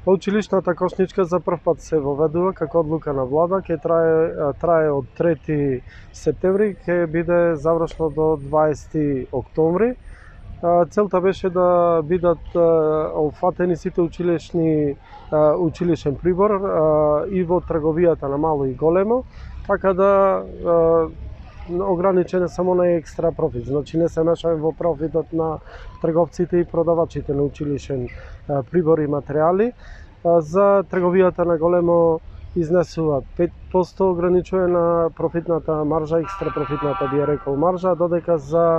Училишната кошничка за прв пат се воведува како одлука на влада, ќе трае од 3 септември, ќе биде завршно до 20 октомври. Целта беше да бидат опфатени сите училишен прибор и во трговијата на мало и големо, така да ограничен е само на екстра профит. Значи не се мешаме во профитот на трговците и продавачите на училишен прибор и материјали. За трговијата на големо изнесуваат 5% ограничување на профитната маржа, екстра профитната би ја рекол маржа, додека за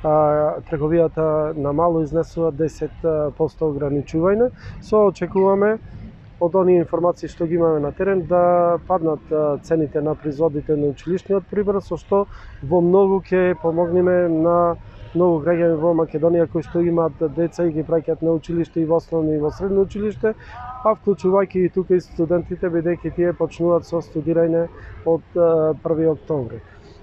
трговијата на мало изнесуваат 10% ограничување. Со очекуваме од оние информации што ги имаме на терен да паднат цените на производите на училишниот прибор, со што во многу ќе помогнеме на многу граѓани во Македонија кои што имаат деца и ги праќаат на училиште и во основно и во средно училиште, а вклучувајќи и тука и студентите, бидејќи тие почнуваат со студирање од 1 октомври.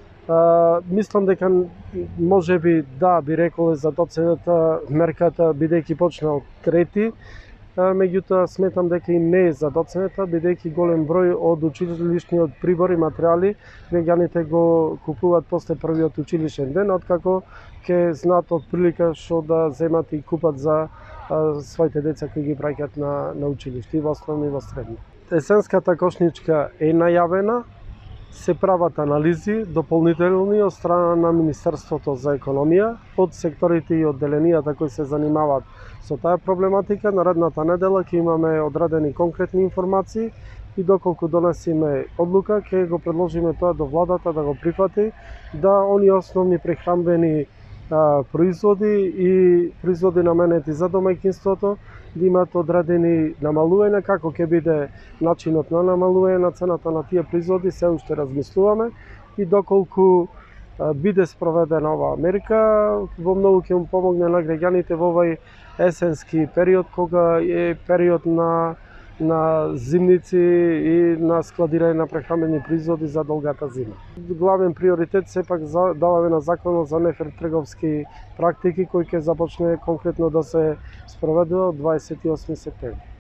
Мислам дека можеби да би рекове за доцната мерката бидејќи почна од 3, меѓутоа сметам дека и не е задоцната, бидејќи голем број од училишниот прибор и материјали граѓаните го купуваат после првиот училишен ден, откако ќе знаат од прилика што да земат и купат за своите деца кои ги праќаат на училиште, и во основно и во средно. Есенската кошничка е најавена, се прават анализи дополнителни од страна на Министерството за економија, од секторите и одделенијата кои се занимаваат со таа проблематика. Наредната недела ќе имаме одредени конкретни информации и доколку донесеме одлука, ќе го предложиме тоа до владата да го прифати, да оние основни прехранбени производи и производи наменети за домаќинството да имаат одредени намалувања. Како ќе биде начинот на намалување на цената на тие производи, се уште размислуваме, и доколку биде спроведена оваа мерка, во многу ќе му помогне на граѓаните во овој есенски период, кога е период на зимници и на складирање на прехранбени производи за долгата зима. Главен приоритет сепак даваме на законот за нефер трговски практики, кој ќе започне конкретно да се спроведува од 28 септември.